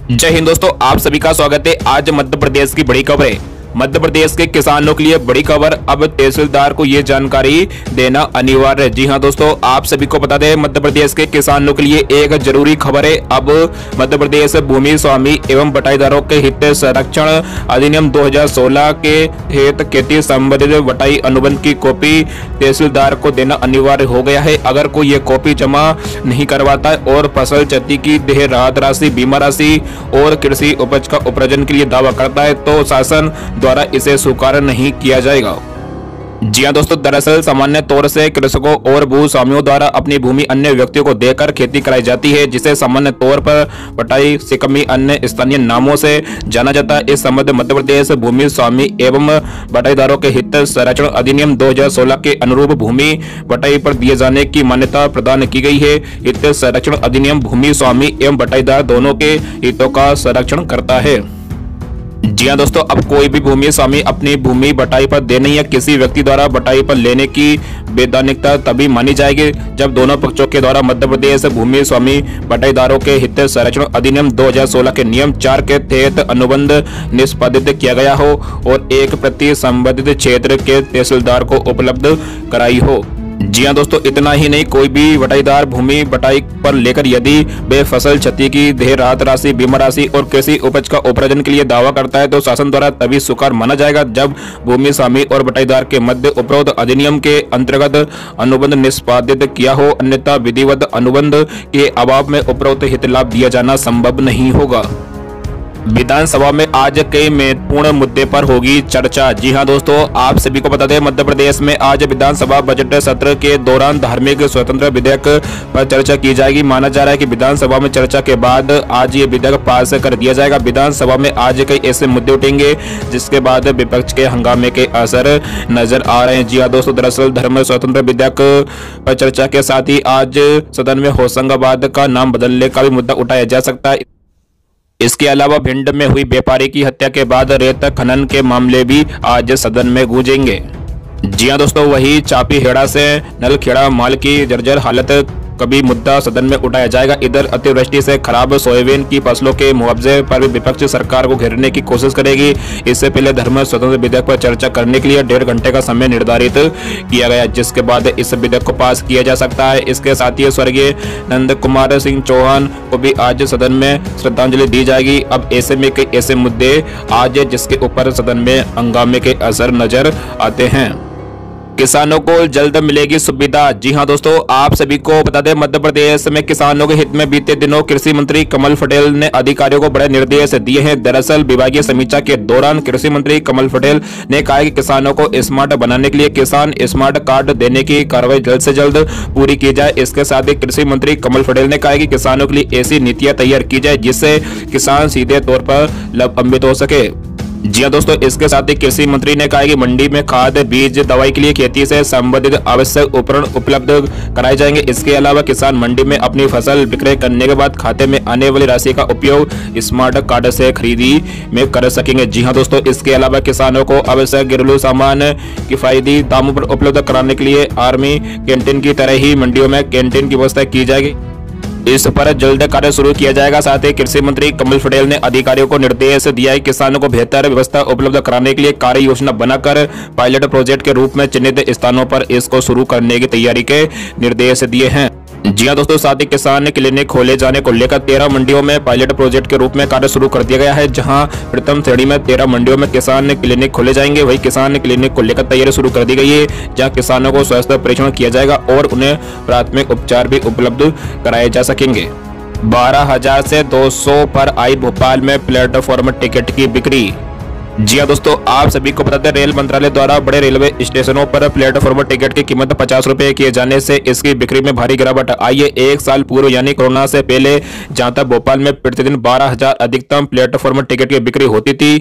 जय हिंद दोस्तों, आप सभी का स्वागत है। आज मध्य प्रदेश की बड़ी खबरें। मध्य प्रदेश के किसानों के लिए बड़ी खबर, अब तहसीलदार को ये जानकारी देना अनिवार्य है। जी हां दोस्तों, आप सभी को बता दें, मध्य प्रदेश के किसानों के लिए एक जरूरी खबर है। अब मध्य प्रदेश भूमि स्वामी एवं बटाईदारों के हित संरक्षण अधिनियम 2016 के तहत खेती संबंधित बटाई अनुबंध की कॉपी तहसीलदार को देना अनिवार्य हो गया है। अगर कोई ये कॉपी जमा नहीं करवाता है और फसल क्षति की देह राहत राशि, बीमा राशि और कृषि उपज का उपार्जन के लिए दावा करता है तो शासन द्वारा इसे स्वीकार नहीं किया जाएगा। जी हां दोस्तों, दरअसल सामान्य तौर से कृषकों और भूस्वामियों द्वारा अपनी भूमि अन्य व्यक्तियों को देकर खेती कराई जाती है, जिसे सामान्य तौर पर बटाई, सिकमी अन्य स्थानीय नामों से जाना जाता है। इस संबंध मध्य प्रदेश भूमि स्वामी एवं बटाईदारों के हित संरक्षण अधिनियम 2016 के अनुरूप भूमि बटाई पर दिए जाने की मान्यता प्रदान की गई है। हित संरक्षण अधिनियम भूमि स्वामी एवं बटाईदार दोनों के हितों का संरक्षण करता है। जी हां दोस्तों, अब कोई भी भूमि स्वामी अपनी भूमि बटाई पर देने या किसी व्यक्ति द्वारा बटाई पर लेने की वैधानिकता तभी मानी जाएगी जब दोनों पक्षों के द्वारा मध्य प्रदेश भूमि स्वामी बटाईदारों के हित संरक्षण अधिनियम 2016 के नियम 4 के तहत अनुबंध निष्पादित किया गया हो और एक प्रति संबंधित क्षेत्र के तहसीलदार को उपलब्ध कराई हो। जी हां दोस्तों, इतना ही नहीं, कोई भी बटाईदार भूमि बटाई पर लेकर यदि वे फसल क्षति की देह राहत राशि, बीमा राशि और कृषि उपज का उपार्जन के लिए दावा करता है तो शासन द्वारा तभी स्वीकार माना जाएगा जब भूमि स्वामी और बटाईदार के मध्य उपरोक्त अधिनियम के अंतर्गत अनुबंध निष्पादित किया हो, अन्यथा विधिवत अनुबंध के अभाव में उपरोक्त हित लाभ दिया जाना संभव नहीं होगा। विधानसभा में आज कई महत्वपूर्ण मुद्दे पर होगी चर्चा। जी हां दोस्तों, आप सभी को बता दें, मध्य प्रदेश में आज विधानसभा बजट सत्र के दौरान धार्मिक स्वतंत्रता विधेयक पर चर्चा की जाएगी। माना जा रहा है कि विधानसभा में चर्चा के बाद आज ये विधेयक पास कर दिया जाएगा। विधानसभा में आज कई ऐसे मुद्दे उठेंगे जिसके बाद विपक्ष के हंगामे के असर नजर आ रहे हैं। जी हां दोस्तों, दरअसल धर्म स्वतंत्रता विधेयक पर चर्चा के साथ ही आज सदन में होशंगाबाद का नाम बदलने का भी मुद्दा उठाया जा सकता है। इसके अलावा भिंड में हुई व्यापारी की हत्या के बाद रेत खनन के मामले भी आज सदन में गूंजेंगे। जी हां दोस्तों, वही चापीहेड़ा से नलखेड़ा माल की जर्जर हालत कभी मुद्दा सदन में उठाया जाएगा। इधर अतिवृष्टि से खराब सोयाबीन की फसलों के मुआवजे पर भी विपक्ष सरकार को घेरने की कोशिश करेगी। इससे पहले धर्म स्वतंत्र विधेयक पर चर्चा करने के लिए 1.5 घंटे का समय निर्धारित किया गया, जिसके बाद इस विधेयक को पास किया जा सकता है। इसके साथ ही स्वर्गीय नंद कुमार सिंह चौहान को भी आज सदन में श्रद्धांजलि दी जाएगी। अब ऐसे में कई ऐसे मुद्दे आज जिसके ऊपर सदन में हंगामे के असर नजर आते हैं। किसानों को जल्द मिलेगी सुविधा। जी हां दोस्तों, आप सभी को बता दें, मध्य प्रदेश में किसानों के हित में बीते दिनों कृषि मंत्री कमल पटेल ने अधिकारियों को बड़े निर्देश दिए हैं। दरअसल विभागीय समीक्षा के दौरान कृषि मंत्री कमल पटेल ने कहा कि किसानों को स्मार्ट बनाने के लिए किसान स्मार्ट कार्ड देने की कार्रवाई जल्द से जल्द पूरी की जाए। इसके साथ ही कृषि मंत्री कमल पटेल ने कहा कि किसानों के लिए ऐसी नीतियां तैयार की जाए जिससे किसान सीधे तौर पर लाभान्वित हो सके। जी हां दोस्तों, इसके साथ ही कृषि मंत्री ने कहा कि मंडी में खाद, बीज, दवाई के लिए खेती से संबंधित आवश्यक उपकरण उपलब्ध कराए जाएंगे। इसके अलावा किसान मंडी में अपनी फसल विक्रय करने के बाद खाते में आने वाली राशि का उपयोग स्मार्ट कार्ड से खरीदी में कर सकेंगे। जी हां दोस्तों, इसके अलावा किसानों को आवश्यक घरेलू सामान किफायती दामों पर उपलब्ध कराने के लिए आर्मी कैंटीन की तरह ही मंडियों में कैंटीन की व्यवस्था की जाएगी। इस पर जल्द कार्य शुरू किया जाएगा। साथ ही कृषि मंत्री कमल पटेल ने अधिकारियों को निर्देश दिया है कि किसानों को बेहतर व्यवस्था उपलब्ध कराने के लिए कार्य योजना बनाकर पायलट प्रोजेक्ट के रूप में चिन्हित स्थानों पर इसको शुरू करने की तैयारी के निर्देश दिए हैं। जी हां दोस्तों, साथ ही किसान क्लिनिक खोले जाने को लेकर 13 मंडियों में पायलट प्रोजेक्ट के रूप में कार्य शुरू कर दिया गया है। जहां प्रथम श्रेणी में 13 मंडियों में किसान क्लिनिक खोले जाएंगे। वही किसान क्लिनिक को लेकर तैयारी शुरू कर दी गई है, जहां किसानों को स्वास्थ्य परीक्षण किया जाएगा और उन्हें प्राथमिक उपचार भी उपलब्ध कराए जा सकेंगे। 12,000 से 200 पर आई भोपाल में प्लेटफॉर्म टिकट की बिक्री। जी हां दोस्तों, आप सभी को बताते हैं, रेल मंत्रालय द्वारा बड़े रेलवे स्टेशनों पर प्लेटफॉर्म टिकट की कीमत 50 रुपए किए जाने से इसकी बिक्री में भारी गिरावट आई है। एक साल पूर्व यानी कोरोना से पहले जहां तक भोपाल में प्रतिदिन 12,000 अधिकतम प्लेटफॉर्म टिकट की बिक्री होती थी,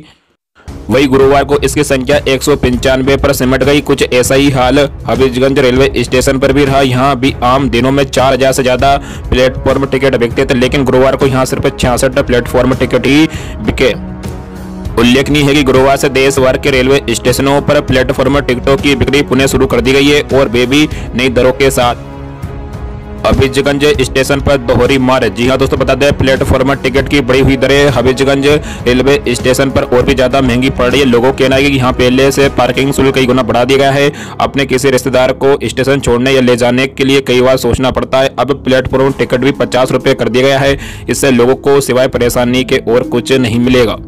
वही गुरुवार को इसकी संख्या 195 पर सिमट गई। कुछ ऐसा ही हाल हबीबगंज रेलवे स्टेशन पर भी रहा। यहाँ भी आम दिनों में 4,000 से ज्यादा प्लेटफॉर्म टिकट बिकते थे, लेकिन गुरुवार को यहाँ सिर्फ 66 प्लेटफॉर्म टिकट ही बिके। उल्लेखनीय है कि गुरुवार से देश भर के रेलवे स्टेशनों पर प्लेटफॉर्म टिकटों की बिक्री पुनः शुरू कर दी गई है और वे भी नई दरों के साथ। हबीबगंज स्टेशन पर दोहरी मार। जी हां दोस्तों, बता दें प्लेटफॉर्म टिकट की बढ़ी हुई दरें हबीबगंज रेलवे स्टेशन पर और भी ज्यादा महंगी पड़ रही है। लोगों का कहना है कि यहाँ पहले से पार्किंग शुल्क कई गुना बढ़ा दिया गया है। अपने किसी रिश्तेदार को स्टेशन छोड़ने या ले जाने के लिए कई बार सोचना पड़ता है। अब प्लेटफॉर्म टिकट भी 50 रुपए कर दिया गया है। इससे लोगों को सिवाय परेशानी के और कुछ नहीं मिलेगा।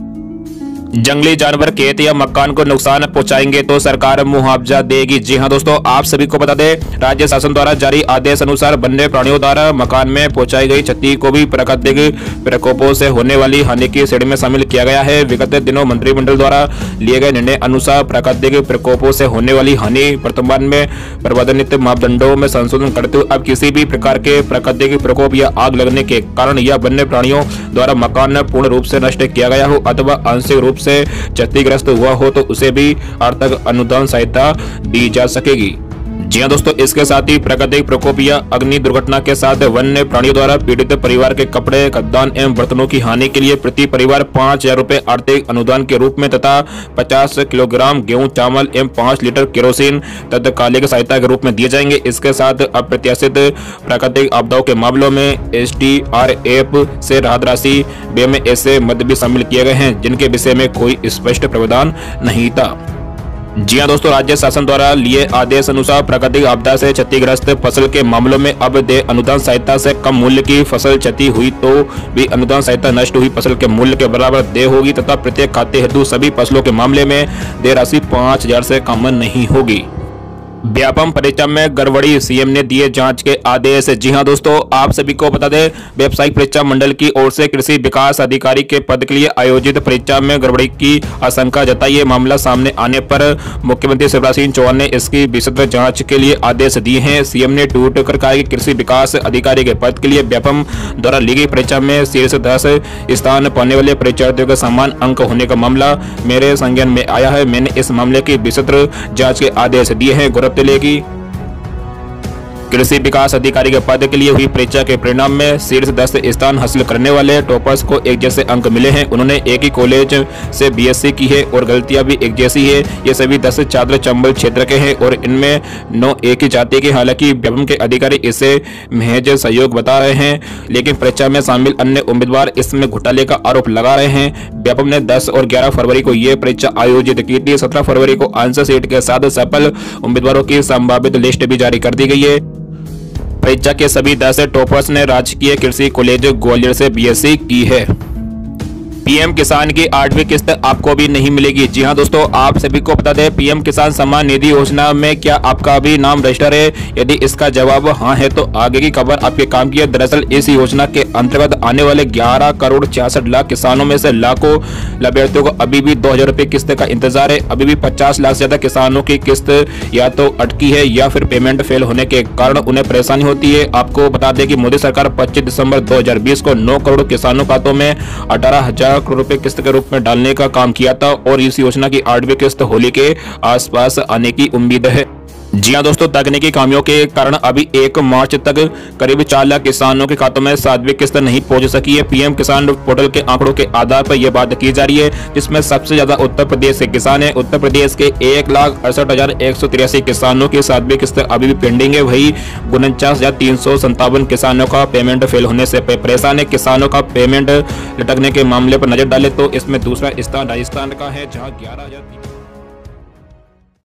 जंगली जानवर खेत या मकान को नुकसान पहुंचाएंगे तो सरकार मुआवजा देगी। जी हां दोस्तों, आप सभी को बता दें राज्य शासन द्वारा जारी आदेश अनुसार वन्य प्राणियों द्वारा मकान में पहुंचाई गई क्षति को भी प्राकृतिक प्रकोपों से होने वाली हानि की श्रेणी में शामिल किया गया है। विगत दिनों मंत्रिमंडल द्वारा लिए गए निर्णय अनुसार प्राकृतिक प्रकोपों से होने वाली हानि वर्तमान में प्रबंधित मापदंडों में संशोधन करते हुए अब किसी भी प्रकार के प्राकृतिक प्रकोप या आग लगने के कारण या वन्य प्राणियों द्वारा मकान पूर्ण रूप से नष्ट किया गया हो अथवा आंशिक रूप से क्षतिग्रस्त हुआ हो तो उसे भी आर्थिक अनुदान सहायता दी जा सकेगी। जी हां दोस्तों, इसके साथ ही प्राकृतिक प्रकोप या अग्नि दुर्घटना के साथ वन्य प्राणियों द्वारा पीड़ित परिवार के कपड़े, खाद्यान्न एवं बर्तनों की हानि के लिए प्रति परिवार 5,000 रुपए आर्थिक अनुदान के रूप में तथा 50 किलोग्राम गेहूं, चावल एवं 5 लीटर केरोसिन तत्कालिक सहायता के रूप में दिए जाएंगे। इसके साथ अप्रत्याशित प्राकृतिक आपदाओं के मामलों में SDRF से राहत राशि में ऐसे मद भी शामिल किए गए हैं जिनके विषय में कोई स्पष्ट प्रावधान नहीं था। जी हां दोस्तों, राज्य शासन द्वारा लिए आदेश अनुसार प्राकृतिक आपदा से क्षतिग्रस्त फसल के मामलों में अब देय अनुदान सहायता से कम मूल्य की फसल क्षति हुई तो भी अनुदान सहायता नष्ट हुई फसल के मूल्य के बराबर देय होगी तथा प्रत्येक खाते हेतु सभी फसलों के मामले में देय राशि 5,000 से कम नहीं होगी। व्यापम परीक्षा में गड़बड़ी, सीएम ने दिए जांच के आदेश। जी हां दोस्तों, आप सभी को बता दें व्यावसायिक परीक्षा मंडल की ओर से कृषि विकास अधिकारी के पद के लिए आयोजित परीक्षा में गड़बड़ी की आशंका जताई। मामला सामने आने पर मुख्यमंत्री शिवराज सिंह चौहान ने इसकी विस्तृत जांच के लिए आदेश दिए हैं। सीएम ने ट्वीट कर कहा कि कृषि विकास अधिकारी के पद के लिए व्यापम द्वारा ली गई परीक्षा में शीर्ष 10 स्थान पाने वाले परीक्षार्थियों के समान अंक होने का मामला मेरे संज्ञान में आया है। मैंने इस मामले की विस्तृत जांच के आदेश दिए हैं। लेगी कृषि विकास अधिकारी के पद के लिए हुई परीक्षा के परिणाम में शीर्ष 10 स्थान हासिल करने वाले टॉपर्स को एक जैसे अंक मिले हैं। उन्होंने एक ही कॉलेज से BSc की है और गलतियां भी एक जैसी है। ये सभी 10 छात्र चंबल क्षेत्र के हैं और इनमें 9 एक ही जाति के। हालांकि व्यापम के अधिकारी इसे महज सहयोग बता रहे हैं, लेकिन परीक्षा में शामिल अन्य उम्मीदवार इसमें घोटाले का आरोप लगा रहे हैं। व्यापम ने 10 और 11 फरवरी को यह परीक्षा आयोजित की थी। 17 फरवरी को आंसर शीट के साथ सफल उम्मीदवारों की संभावित लिस्ट भी जारी कर दी गई है। परीक्षा के सभी 10 टॉपर्स ने राजकीय कृषि कॉलेज ग्वालियर से BSc की है। पीएम किसान की 8वीं किस्त आपको भी नहीं मिलेगी। जी हां दोस्तों, आप सभी को बता दें पीएम किसान सम्मान निधि योजना में क्या आपका भी नाम रजिस्टर है? यदि इसका जवाब हां है तो आगे की खबर आपके काम की है। दरअसल इस योजना के अंतर्गत आने वाले 11 करोड़ 66 लाख किसानों में से लाखों लाभार्थियों को अभी भी 2,000 रुपए किस्त का इंतजार है। अभी भी 50 लाख से ज्यादा किसानों की किस्त या तो अटकी है या फिर पेमेंट फेल होने के कारण उन्हें परेशानी होती है। आपको बता दें कि मोदी सरकार 25 दिसंबर 2020 को 9 करोड़ किसानों खातों में 18,000 करोड़ रुपए किस्त के रूप में डालने का काम किया था और इस योजना की 8वीं किस्त होली के आसपास आने की उम्मीद है। जी हां दोस्तों, तकनीकी खामियों के कारण अभी 1 मार्च तक करीब 4 लाख किसानों के खातों में 7वीं किस्त नहीं पहुंच सकी है। पीएम किसान पोर्टल के आंकड़ों के आधार पर यह बात की जा रही है, जिसमें सबसे ज्यादा उत्तर प्रदेश के किसान हैं। उत्तर प्रदेश के 1,68,183 किसानों की 7वीं किस्त अभी भी पेंडिंग है। वही 49,357 किसानों का पेमेंट फेल होने से परेशान है। किसानों का पेमेंट लटकने के मामले पर नजर डाले तो इसमें दूसरा स्थान राजस्थान का है, जहाँ 11,000